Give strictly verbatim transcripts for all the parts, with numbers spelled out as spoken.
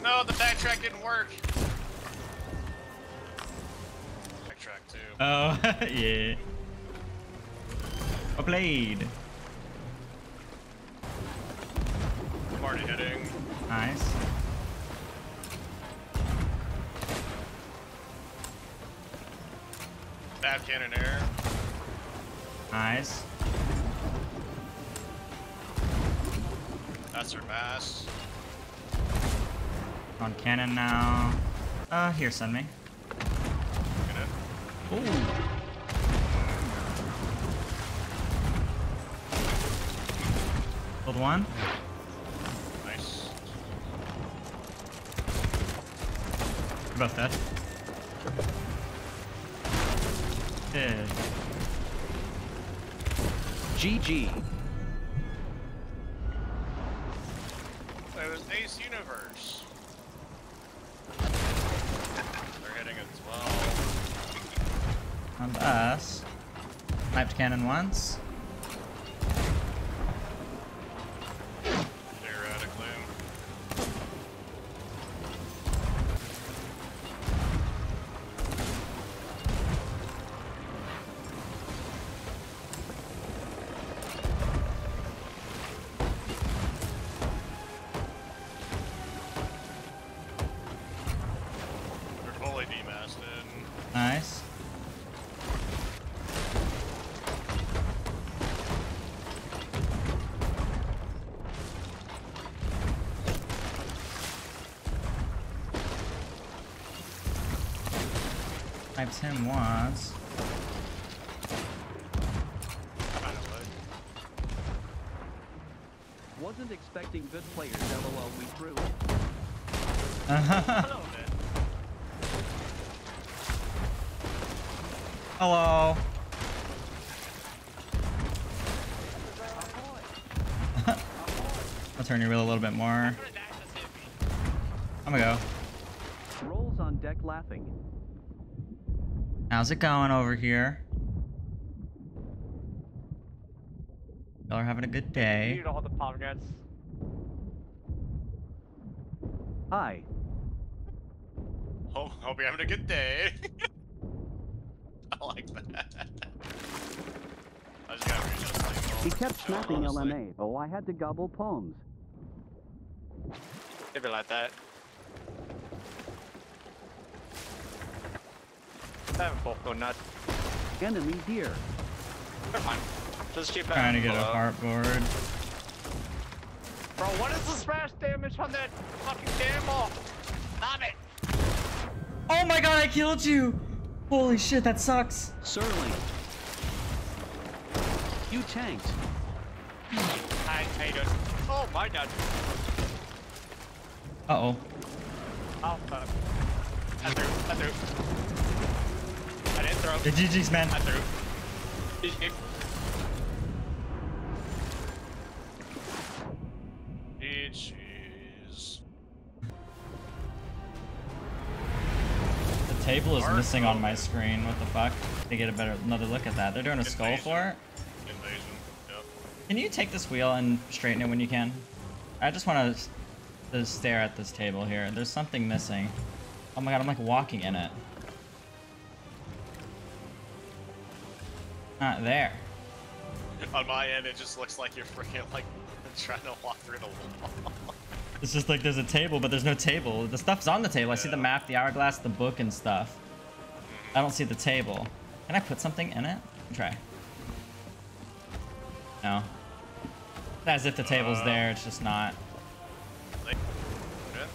No, the backtrack didn't work. Backtrack too. Oh, yeah. A blade. I'm already hitting. Nice. Bad cannonair. Nice. That's her mass. On cannon now. Uh, here, send me. Get it. Ooh. Hold one. Nice. You're both dead. Dead. G G. It was Ace Universe. They're hitting as well. On us. Sniped cannon once. Theoretically. They're fully demasted. Nice. Sniped him once. Wasn't expecting good players, lol, we threw. Hello, man. Hello. I'll turn your wheel a little bit more. I'm gonna go. Rolls on deck laughing. How's it going over here? Y'all are having a good day. Need all the pomegranates. Hi. Hope, hope you're having a good day. I like that. I just gotta read this thing. He kept snapping honestly. L M A. Oh, I had to gobble poems. Leave it like that. That both go nuts. Enemy here. Never mind. Just keep Trying to get a below. heart board. Bro, what is the smash damage on that fucking camel? Stop it! Oh my god, I killed you! Holy shit, that sucks. Surling. You tanked. Hi, how you doing? Oh my god. Uh-oh. Oh, fuck. I threw. I threw. I didn't throw. The G G's, man. I threw. G G. Jeez. The table is Heart missing on board. my screen. What the fuck? To get a better another look at that. They're doing a skull Invasion. for it. Invasion. Yep. Can you take this wheel and straighten it when you can? I just want to to stare at this table here. There's something missing. Oh my god, I'm like walking in it. Not there. On my end, it just looks like you're freaking like trying to walk through the wall. It's just like there's a table, but there's no table. The stuff's on the table. I see the Yeah. map, the hourglass, the book, and stuff. I don't see the table. Can I put something in it? Try. No. As if the table's Uh, there, it's just not. Like, yeah.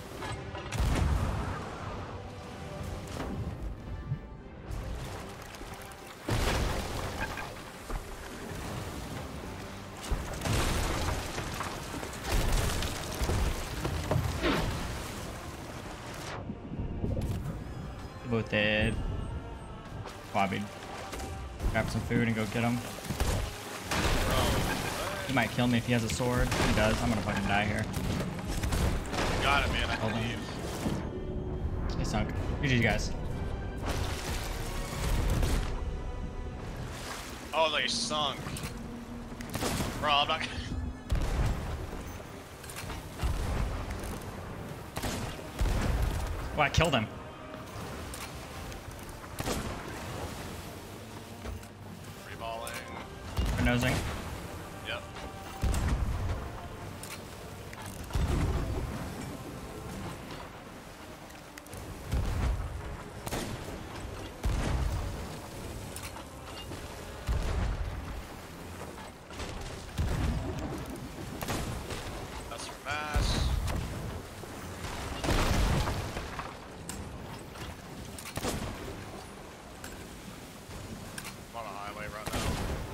Both dead. Bobby. Grab some food and go get him. He might kill me if he has a sword. He does. I'm gonna fucking die here. Got it, man. I Hold on. believe. He sunk. G G, guys. Oh, they sunk. Bro, I'm not. Oh, I killed him. Reballing. For nosing. Yep. That's for mass. I'm on a highway right now.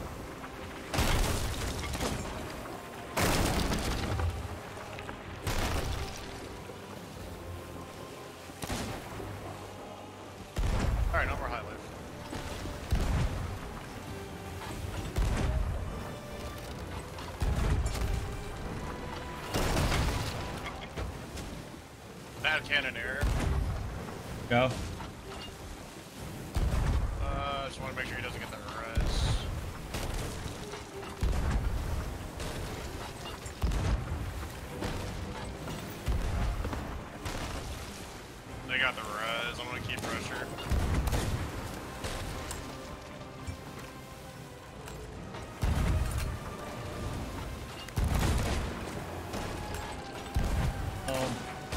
Alright, no more highway. Bad cannoneer. Go. Uh, just want to make sure he doesn't get that res. They got the res. I'm gonna keep pressure. Oh.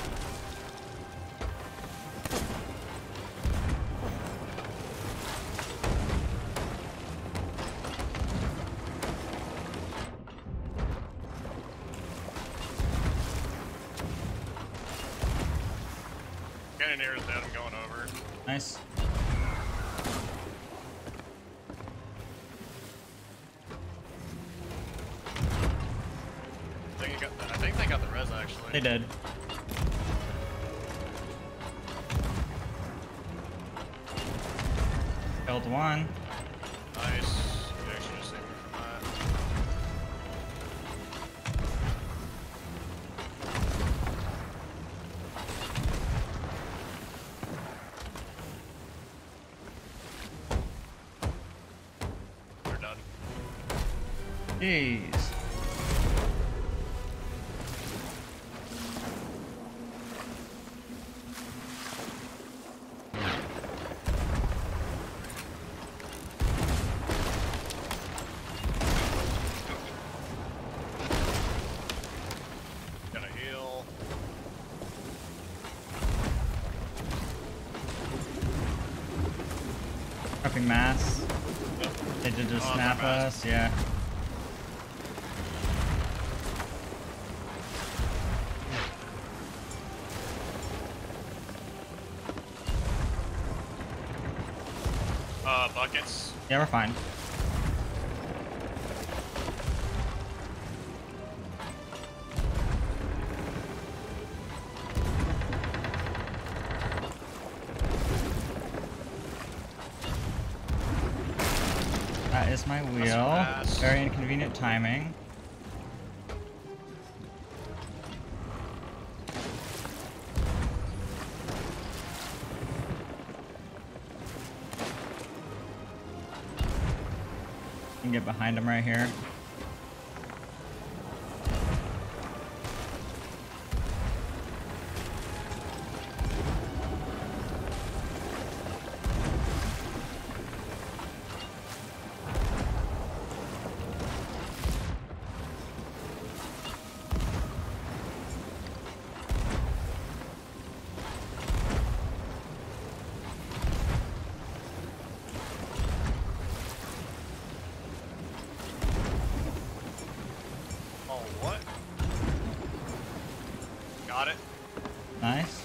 Cannoneer is dead. I'm going over. Nice. I think, he got, I think they got the res actually. They did. Killed one. Nice. You actually just saved me from that. We're done. Jeez. Gotta heal. Prepping mass. Yep. They did just Oh, snap they're mass. us, yeah. Uh, buckets. Yeah, we're fine. That is my wheel. fast. Very inconvenient timing. Can get behind him right here. Oh, what? Got it. Nice.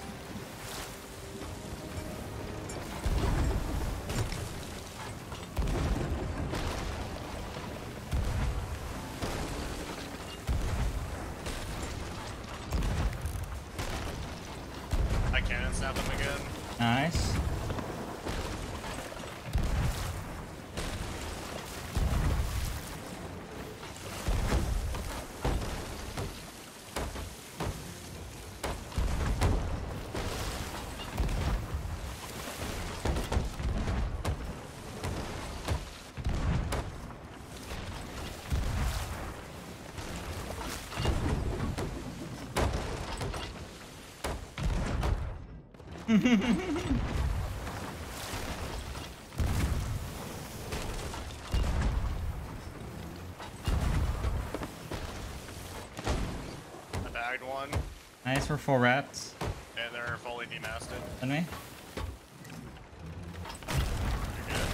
I can snap him again. Nice. I bagged one, Nice, we're full reps. and they're fully demasted. Didn't we? You're good.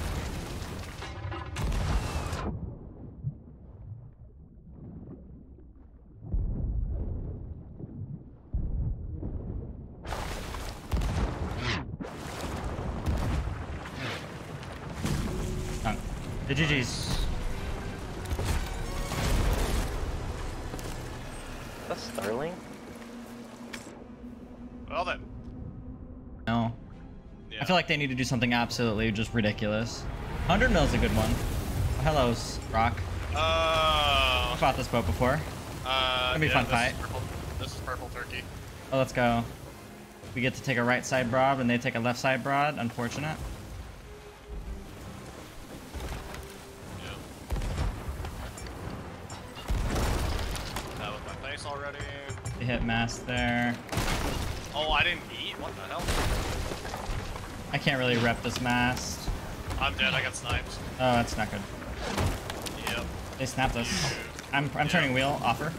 Done. The G G's. That's Starling? Well then. No. Yeah. I feel like they need to do something absolutely just ridiculous. one hundred mil's a good one. Oh, hello, Rock. Uh, I've fought this boat before. uh, Gonna be a yeah, fun this fight. Is purple, this is purple turkey. Oh, let's go. We get to take a right side broad and they take a left side broad. Unfortunate. Yeah. That was my face already. They hit mast there. Oh, I didn't eat? What the hell? I can't really rep this mast. I'm dead, I got sniped. Oh, that's not good. Yep. They snapped us. I'm, I'm Yeah. turning wheel. Offer.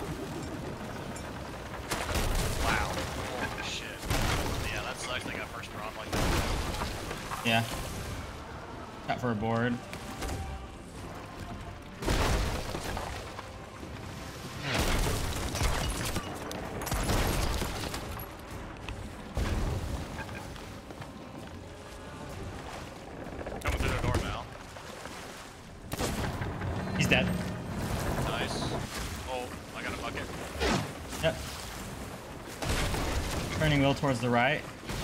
Wow. Holy shit. Yeah, that sucks. They got first drop like that. Yeah. Got for a board. Coming through the door now. He's dead. Nice. Oh, I got a bucket. Yep. Turning wheel towards the right.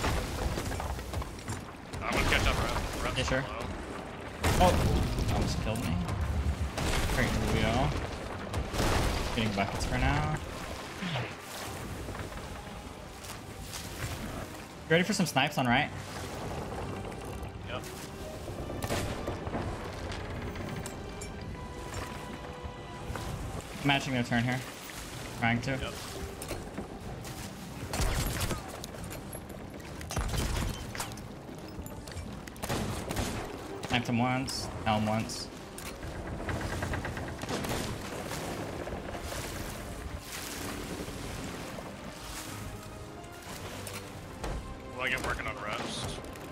I'm gonna catch up, rep. Rep's Yeah, sure. low. Oh, almost killed me. Turning wheel. Getting buckets for now. Ready for some snipes on right? Yep. Matching their turn here. Trying to. Yep. Sniped him once. Helm once. Will I get working on reps?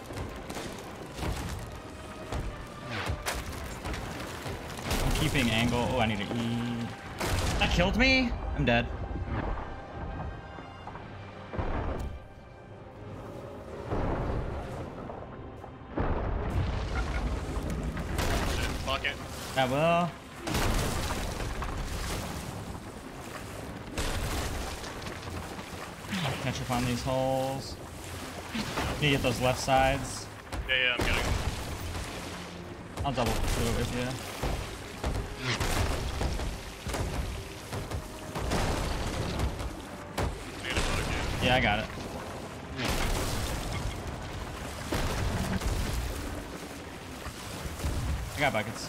I'm keeping angle. Oh, I need to eat. That killed me? I'm dead. Shit, bucket. That will. Catch up on these holes. Need to get those left sides. Yeah, yeah, I'm getting them. I'll double do it with you. Need a bucket. Yeah, I got it. I got buckets.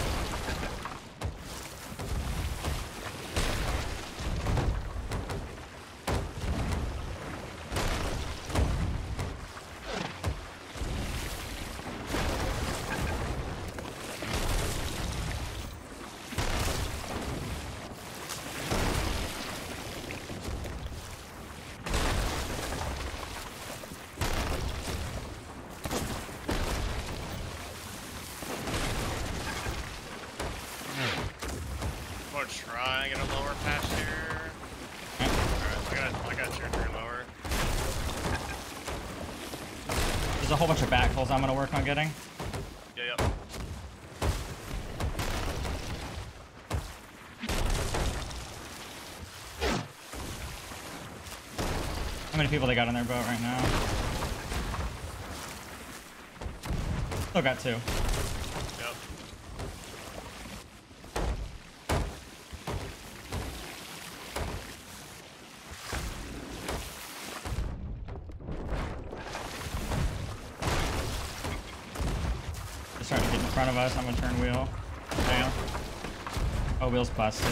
I'm gonna try and get a lower patch here. Okay. Alright, I got I got your turn lower. There's a whole bunch of back holes I'm gonna work on getting. Yeah, yep. How many people they got on their boat right now? Still got two. Yep. They're starting to get in front of us. I'm gonna turn wheel. Damn. Oh, wheel's busted.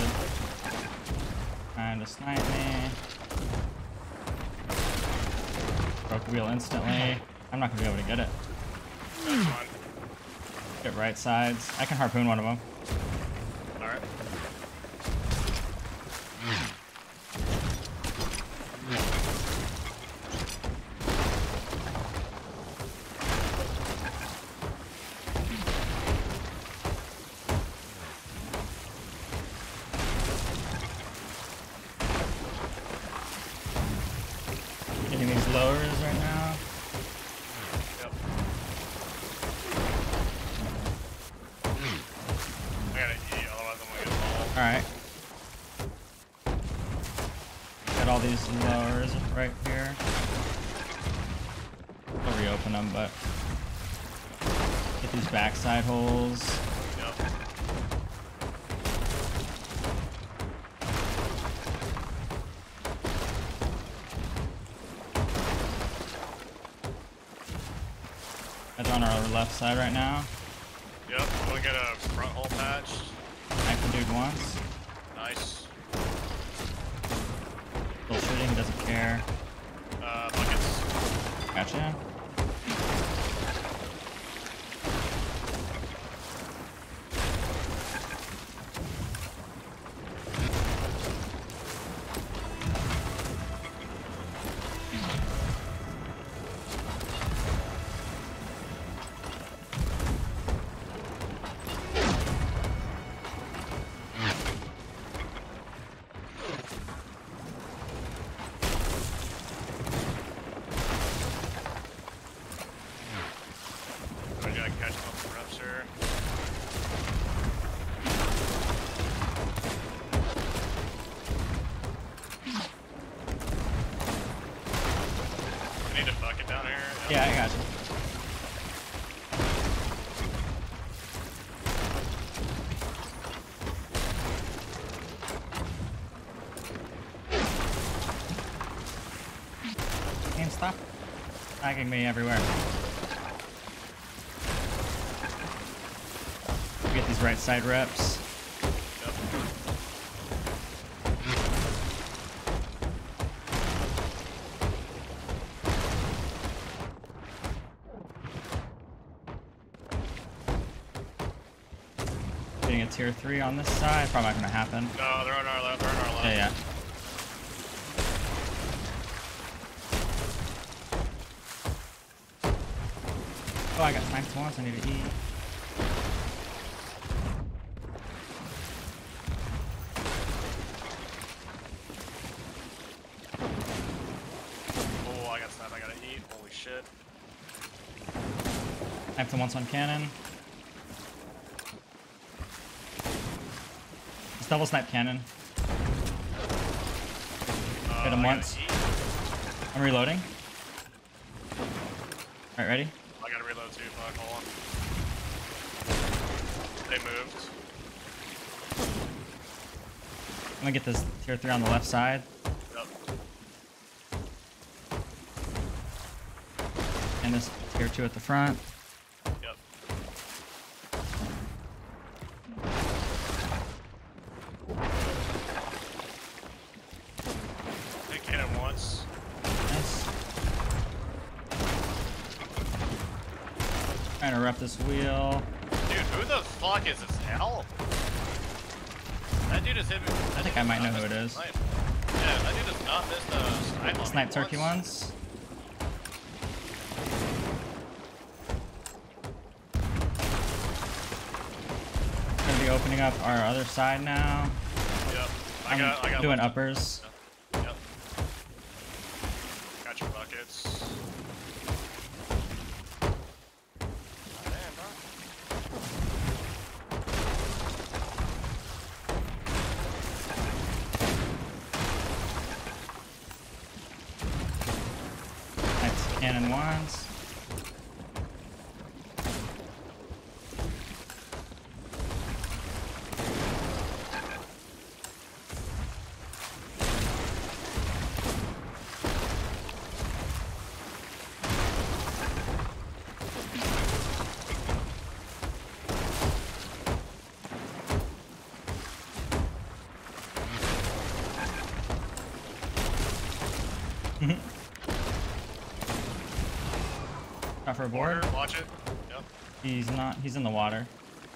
Trying to snipe me. Broke wheel instantly. I'm not gonna be able to get it. That's fine. Get right sides. I can harpoon one of them. Alright. Getting these lowers right now. Yep. I gotta eat, otherwise I'm gonna get mauled. Alright. Got all these lowers right here. I'll reopen them, but get these backside holes. Yep. That's on our left side right now. Yep, I'm gonna get a front hole patch. Knife the dude once. Nice. Still shooting, doesn't care. Uh, buckets. Gotcha. I gotta catch him up some reps here. I need a bucket down here. Yep. Yeah, I gotcha. Game stop tagging me everywhere. Get these right side reps. Yep. Getting a tier three on this side. Probably not gonna happen. No, they're on our left. They're on our left. Yeah, yeah. Oh, I got sniped once. I need to eat. Oh, I got sniped. I gotta eat. Holy shit. Sniped him once on cannon. Just double snipe cannon. Uh, Hit him I gotta once. eat. I'm reloading. Alright, ready? I gotta reload too. Fuck, hold on. They moved. I'm gonna get this tier three on the left side. Yep. And this tier two at the front. Yep. Hit cannon once. Nice. Trying to rep this wheel. Dude, who the fuck is this hell? That dude is hit me. I think I might know who it is. Snipe. Yeah, that dude does not miss the snipe on me Snipe turkey once. once. Gonna be opening up our other side now. Yep. I I'm got, I got doing left. uppers. Yep. Got your buckets. Damn, bro. Nice cannon once. Not for a board. Border, watch it. Yep. He's not. He's in the water.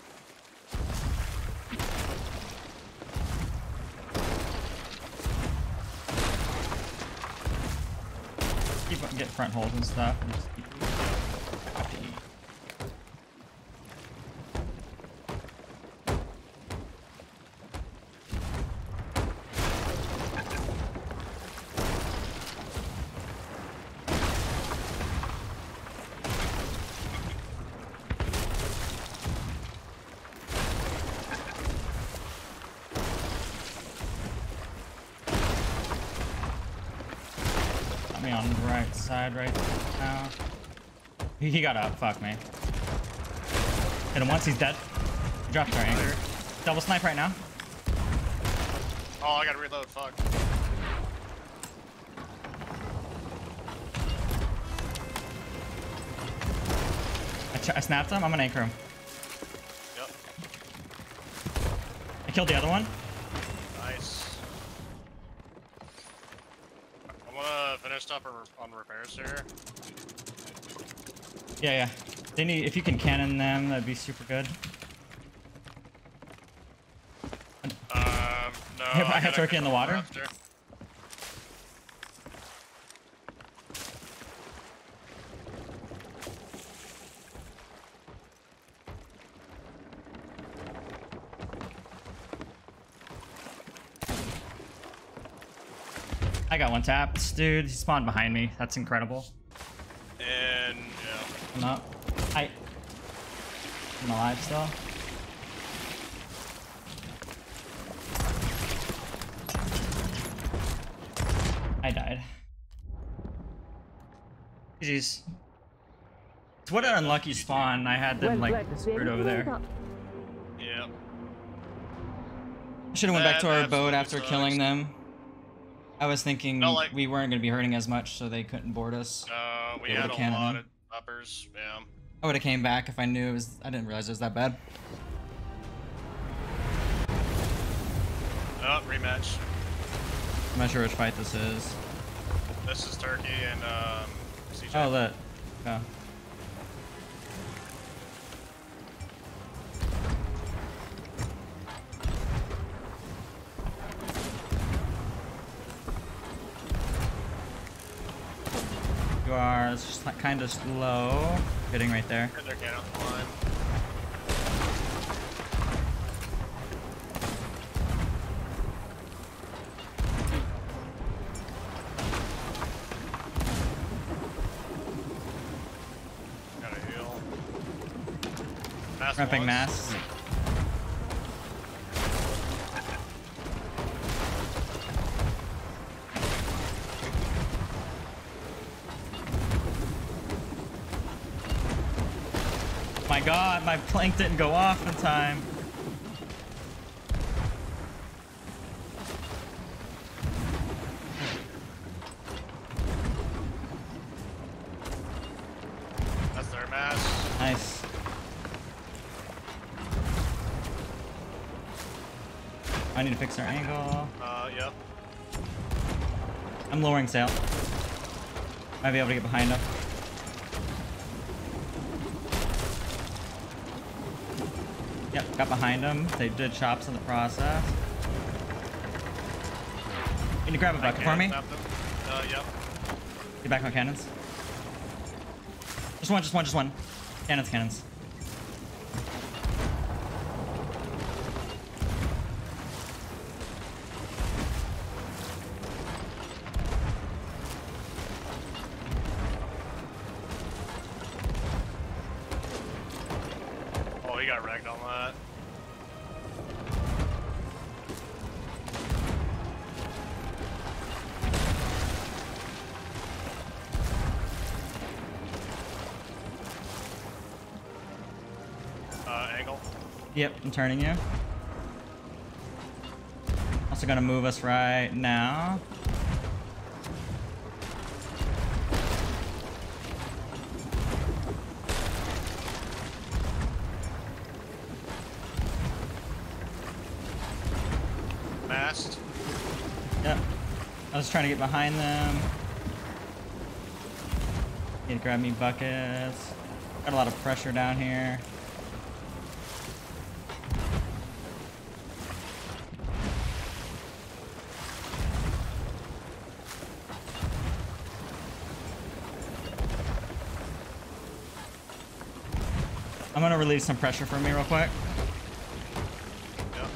Keep get front holes and stuff. And just keep me on the right side right now. He, he got up. Fuck me. Hit him once. He's dead. He dropped our anchor. Double snipe right now. Oh, I gotta reload. Fuck. I, ch I snapped him. I'm gonna anchor him. Yep. I killed the other one. Nice. I'm gonna finish up on repairs here. Yeah, yeah. They need. If you can cannon them, that'd be super good. Um, no. I have, I have gotta turkey in the water. after. I got one tapped, dude. He spawned behind me. That's incredible. And yeah. I'm up. I. I'm alive still. I died. G G's. It's what an unlucky spawn. I had them like screwed over there. Yeah. I should have went back to our That boat absolutely after sucks. killing them. I was thinking No, like- we weren't going to be hurting as much, so they couldn't board us. Uh, we They had would've a cannoned lot them. of uppers. Yeah. I would have came back if I knew it was. I didn't realize it was that bad. Oh, rematch. I'm not sure which fight this is. This is Turkey and um. C J. Oh, lit. Oh. You are it's just like kind of slow. Getting right there. And they're cannon line. Gotta heal. Mass Ramping once. mass. My god, my plank didn't go off in time. That's their mass. Nice. I need to fix our angle. Uh, yep. I'm lowering sail. Might be able to get behind him. Yep, got behind them. They did chops in the process. Can you grab a bucket for me? Tap them. Uh, yep. Get back on cannons. Just one, just one, just one. Cannons, cannons. Oh, he got wrecked on that. Uh, angle. Yep, I'm turning you. Also gonna move us right now. Mast. Yep. I was trying to get behind them. Need to grab me buckets. Got a lot of pressure down here. I'm gonna release some pressure for me real quick. Yep.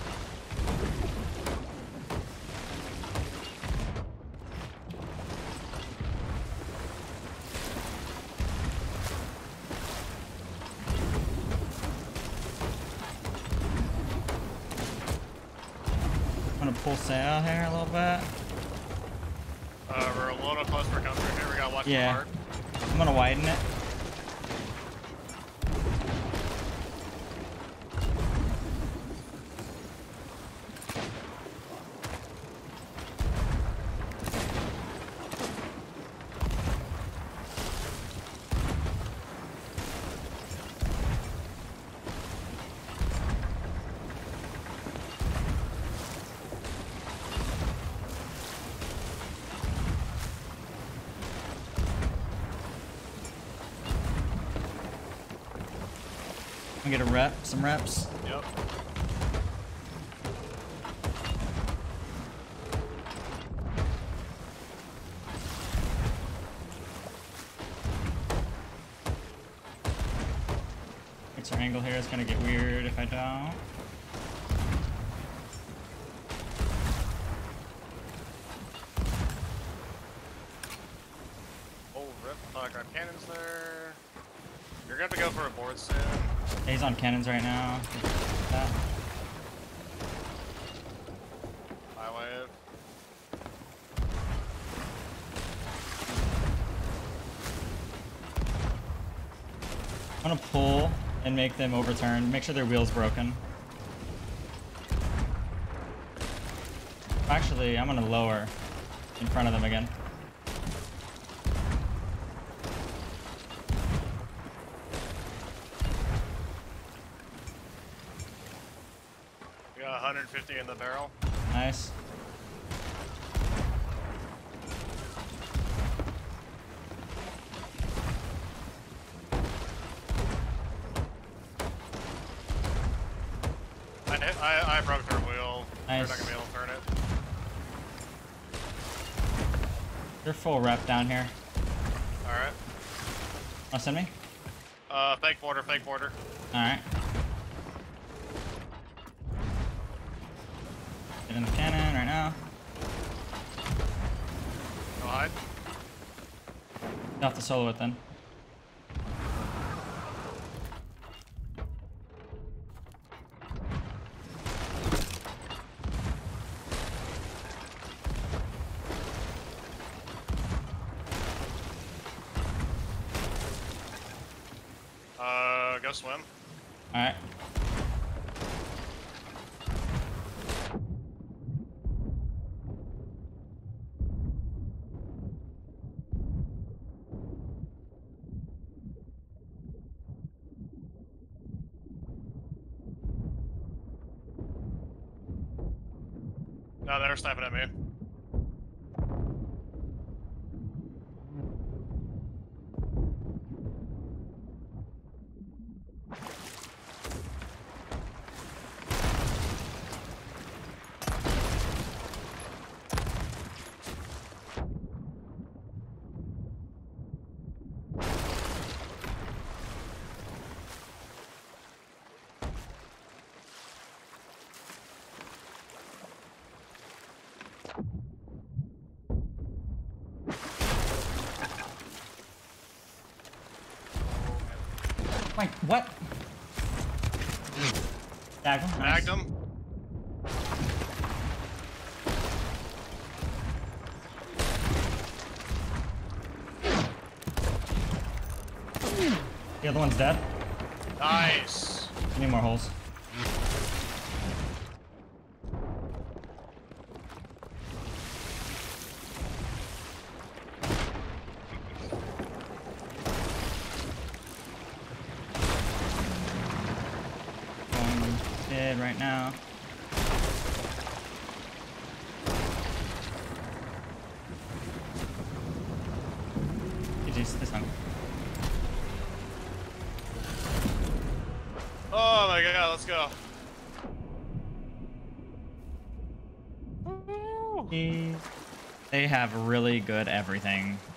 I'm gonna pull sail here a little bit. Uh, we're a little close for coming through here. We gotta watch Yeah. the heart. I'm gonna widen it. I'm gonna get a rep, some reps. Yep. Fix our angle here. It's gonna get weird if I don't. Oh, rip. Uh, grab cannons there. You're gonna have to go for a board soon. Yeah, he's on cannons right now. That. High wave. I'm gonna pull and make them overturn. Make sure their wheel's broken. Actually, I'm gonna lower in front of them again. We got one hundred fifty in the barrel. Nice. I, hit, I, I broke their wheel. Nice. They're not gonna be able to turn it. They're full rep down here. Alright. Wanna send me? Uh, fake border, fake border. Alright. Get in the cannon right now. Go hide. Get off the solo it then. Uh, go swim. Alright. No, they're sniping at me. Wait, what? Tagged him. Nice. Bagged them. The other one's dead. Nice. I need more holes. Going dead right now. G G's this one. my god, let's go. They have really good everything.